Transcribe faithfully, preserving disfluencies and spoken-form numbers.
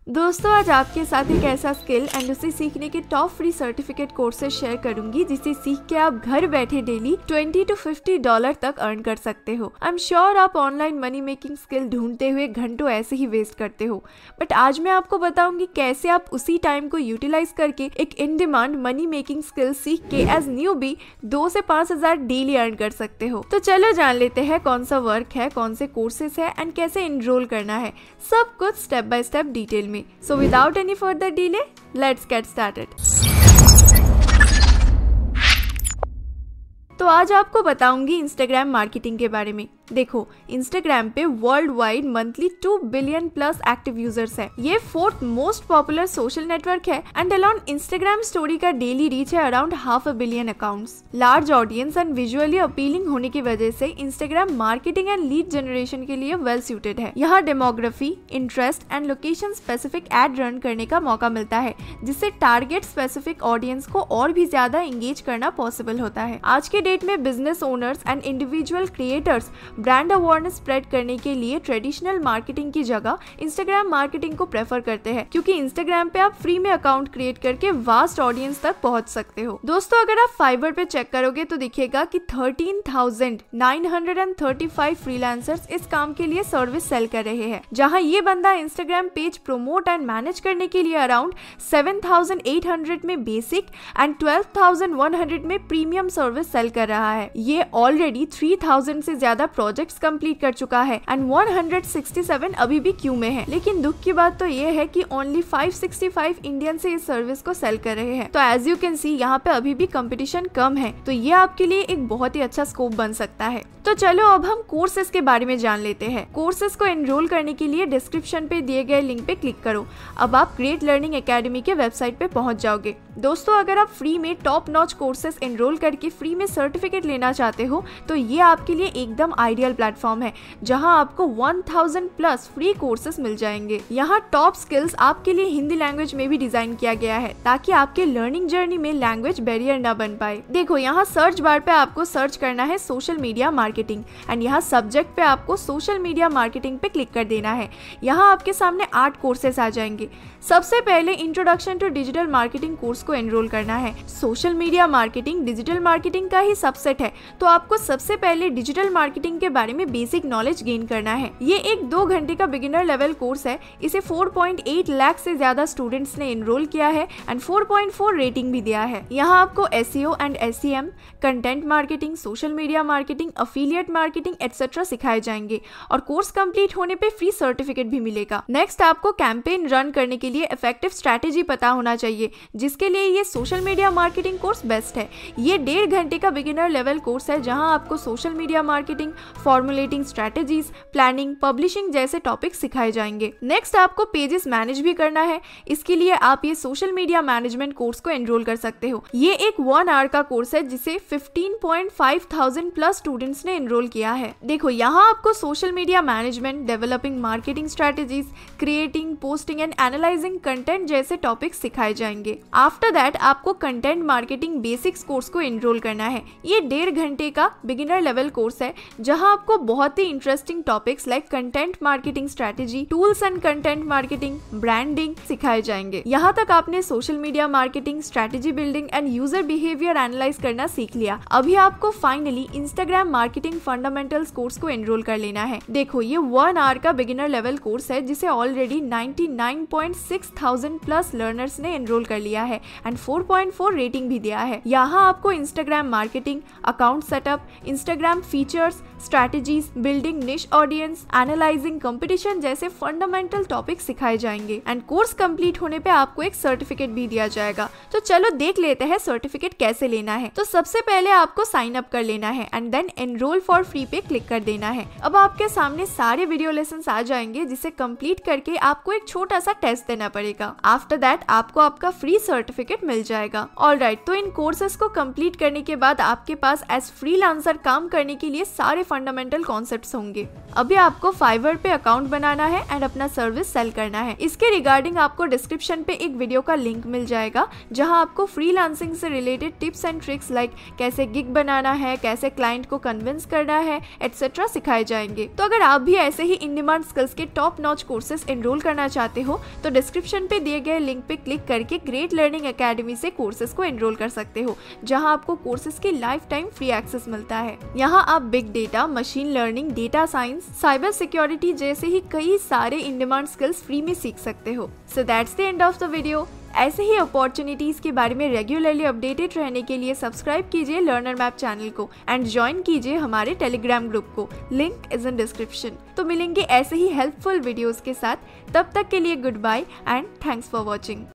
दोस्तों आज आपके साथ एक ऐसा स्किल एंड उसे सीखने के top free certificate courses share करूंगी जिसे सीख के आप घर बैठे daily twenty two fifty dollar तक अर्न कर सकते हो। आई एम श्योर आप ऑनलाइन मनी मेकिंग स्किल ढूंढते हुए घंटों ऐसे ही वेस्ट करते हो, बट आज मैं आपको बताऊंगी कैसे आप उसी टाइम को यूटिलाइज करके एक in demand money making skill सीख के एज न्यूबी दो से पांच हजार डेली अर्न कर सकते हो। तो चलो जान लेते हैं कौन सा वर्क है, कौन से कोर्सेज है एंड कैसे एनरोल करना है, सब कुछ स्टेप बाय स्टेप डिटेल में। So without any further delay, let's get started. तो आज आपको बताऊंगी इंस्टाग्राम मार्केटिंग के बारे में। देखो, इंस्टाग्राम पे world wide monthly two billion plus active users है। ये fourth most popular social network है एंड अलोन इंस्टाग्राम स्टोरी का डेली रीच है around half a billion accounts. Large audience and visually appealing होने की वजह से Instagram marketing and lead generation के लिए वेल सूटेड है। यहाँ demography, interest and location specific ad run करने का मौका मिलता है, जिससे टारगेट स्पेसिफिक ऑडियंस को और भी ज्यादा एंगेज करना पॉसिबल होता है। आज के डेट में business owners and individual creators brand awareness spread करने के लिए ट्रेडिशनल मार्केटिंग की जगह इंस्टाग्राम मार्केटिंग को प्रेफर करते हैं, क्योंकि इंस्टाग्राम पे आप फ्री में अकाउंट क्रिएट करके वास्ट ऑडियंस तक पहुंच सकते हो। दोस्तों अगर आप फाइवर पे चेक करोगे तो दिखेगा कि thirteen thousand nine hundred thirty five freelancers इस काम के लिए सर्विस सेल कर रहे हैं, जहां ये बंदा Instagram page promote and manage करने के लिए around seven thousand eight hundred में basic and twelve thousand one hundred में प्रीमियम सर्विस सेल कर रहा है। ये ऑलरेडी थ्री थाउजेंड से ज्यादा प्रोजेक्ट्स कंप्लीट कर चुका है and one hundred sixty seven अभी भी क्यू में है। लेकिन दुख की बात तो ये है कि only five sixty five Indian से इस सर्विस को सेल कर रहे हैं। तो एज यू कैन सी यहाँ पे अभी भी कंपटीशन कम है, तो ये आपके लिए एक बहुत ही अच्छा स्कोप बन सकता है। तो चलो अब हम कोर्सेज के बारे में जान लेते हैं। कोर्सेज को एनरोल करने के लिए डिस्क्रिप्शन पे दिए गए लिंक पे क्लिक करो। अब आप ग्रेट लर्निंग एकेडमी के वेबसाइट पे पहुंच जाओगे। दोस्तों अगर आप फ्री में टॉप नॉच कोर्सेज एनरोल करके फ्री में सर्टिफिकेट लेना चाहते हो तो ये आपके लिए एकदम आइडियल प्लेटफॉर्म है, जहां आपको one thousand plus free courses मिल जाएंगे। यहाँ टॉप स्किल्स आपके लिए हिंदी लैंग्वेज में भी डिजाइन किया गया है, ताकि आपके लर्निंग जर्नी में लैंग्वेज बैरियर न बन पाए। देखो, यहाँ सर्च बार पे आपको सर्च करना है सोशल मीडिया मार्केटिंग एंड यहाँ सब्जेक्ट पे आपको सोशल मीडिया मार्केटिंग पे क्लिक कर देना है। यहाँ आपके सामने आठ कोर्सेस आ जाएंगे। सबसे पहले introduction to digital marketing course को एनरोल करना है। Social media marketing digital marketing का ही सबसेट है, तो आपको सबसे पहले डिजिटल मार्केटिंग के बारे में बेसिक नॉलेज गेन करना है। ये एक दो घंटे का बिगिनर लेवल कोर्स है। इसे फोर पॉइंट एट लाख से ज्यादा स्टूडेंट्स ने एनरोल किया है and four point four rating भी दिया है। यहाँ आपको SEO and SEM, content marketing, social media marketing, affiliate marketing etcetera सिखाए जाएंगे और कोर्स कंप्लीट होने पे फ्री सर्टिफिकेट भी मिलेगा। नेक्स्ट आपको कैंपेन रन करने के लिए इफेक्टिव स्ट्रैटेजी पता होना चाहिए, जिसके लिए ये social media marketing course best है। ये डेढ़ घंटे का बिगिनर लेवल कोर्स है, जहां आपको social media marketing, formulating strategies, planning, publishing जैसे टॉपिक सिखाए जाएंगे। नेक्स्ट आपको पेजेस मैनेज भी करना है। इसके लिए आप ये सोशल मीडिया मैनेजमेंट कोर्स को एनरोल कर सकते हो। ये एक वन आवर का कोर्स है, जिसे fifteen point five thousand plus students ने एनरोल किया है। देखो, यहाँ आपको social media management, developing marketing strategies, creating, posting and analysing content जैसे टॉपिक्स सिखाए जाएंगे। आफ्टर दैट आपको कंटेंट मार्केटिंग बेसिक्स कोर्स को एनरोल करना है। ये डेढ़ घंटे का बिगिनर लेवल कोर्स है, जहां आपको बहुत ही interesting topics like content marketing strategy, tools and content marketing, branding सिखाए जाएंगे। यहाँ तक आपने social media marketing, strategy building and user behaviour analyse करना सीख लिया। अभी आपको finally Instagram marketing fundamentals course को एनरोल कर लेना है। देखो, ये वन आवर का बिगिनर लेवल कोर्स है, जिसे already ninety nine point six thousand plus learners ने एनरोल कर लिया है and four point four rating भी दिया है। यहाँ आपको Instagram marketing, account setup, Instagram features, strategies, building niche audience, analysing competition जैसे फंडामेंटल टॉपिक सिखाए जाएंगे एंड कोर्स कंप्लीट होने पे आपको एक सर्टिफिकेट भी दिया जाएगा। तो चलो देख लेते हैं सर्टिफिकेट कैसे लेना है। तो सबसे पहले आपको साइन अप कर लेना है and then enrol for free पे क्लिक कर देना है। अब आपके सामने सारे वीडियो लेसन आ जाएंगे, जिसे कंप्लीट करके आपको एक छोटा सा टेस्ट देना पड़ेगा। आफ्टर दैट आपको आपका फ्री सर्टिफिकेट मिल जाएगा। ऑलराइट, तो इन कोर्सेज को कंप्लीट करने के बाद आपके पास एज फ्रीलांसर काम करने के लिए सारे फंडामेंटल कॉन्सेप्ट्स होंगे। अभी आपको फाइवर पे अकाउंट बनाना है एंड अपना सर्विस सेल करना है। इसके रिगार्डिंग आपको डिस्क्रिप्शन पे एक वीडियो का लिंक मिल जाएगा जहां आपको फ्रीलांसिंग से related tips and tricks like कैसे गिग बनाना है, कैसे क्लाइंट को कन्विंस करना है एटसेट्रा सिखाए जाएंगे। तो अगर आप भी ऐसे ही इन डिमांड स्किल्स के टॉप नॉच कोर्सेज एनरोल करना चाहते हो तो डिस्क्रिप्शन पे दिए गए लिंक पे क्लिक करके ग्रेट लर्निंग एकेडमी से कोर्सेज को एनरोल कर सकते हो, जहां आपको कोर्सेज की लाइफ टाइम फ्री एक्सेस मिलता है। यहाँ आप big data, machine learning, data science, cyber security जैसे ही कई सारे इन डिमांड स्किल्स फ्री में सीख सकते हो। So that's the end of the video. ऐसे ही अपॉर्चुनिटीज के बारे में रेगुलरली अपडेटेड रहने के लिए सब्सक्राइब कीजिए लर्नर मैप चैनल को एंड ज्वाइन कीजिए हमारे टेलीग्राम ग्रुप को, लिंक इज इन डिस्क्रिप्शन। तो मिलेंगे ऐसे ही हेल्पफुल वीडियोस के साथ, तब तक के लिए goodbye and thanks for watching.